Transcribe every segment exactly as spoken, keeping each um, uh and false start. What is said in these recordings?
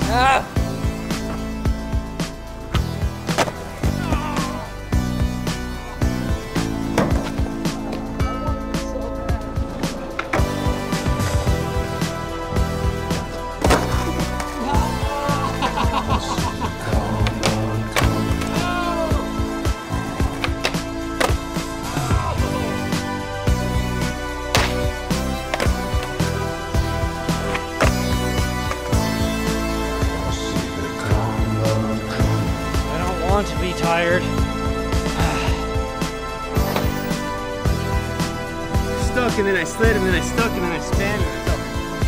Ah! To be tired. Stuck and then I slid and then I stuck and then I span and I fell.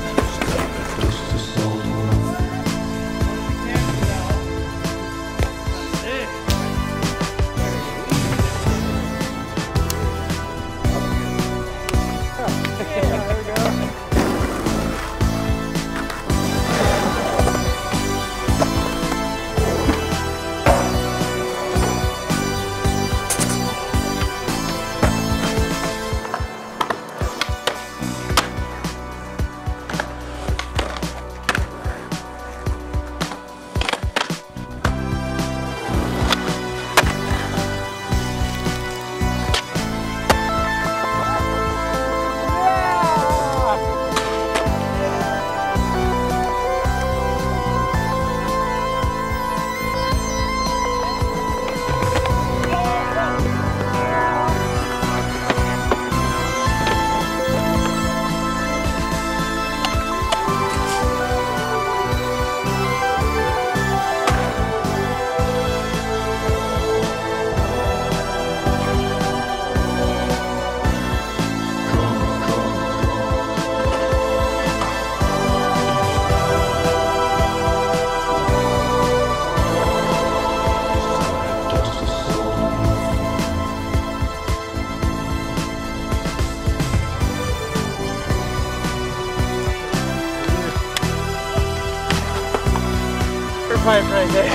Pipe right there.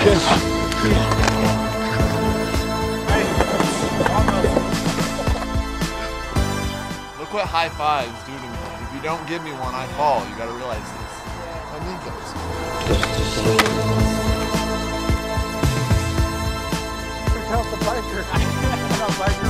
Look what high fives do to me. If you don't give me one, I fall. You gotta realize this. I need those. Help the biker.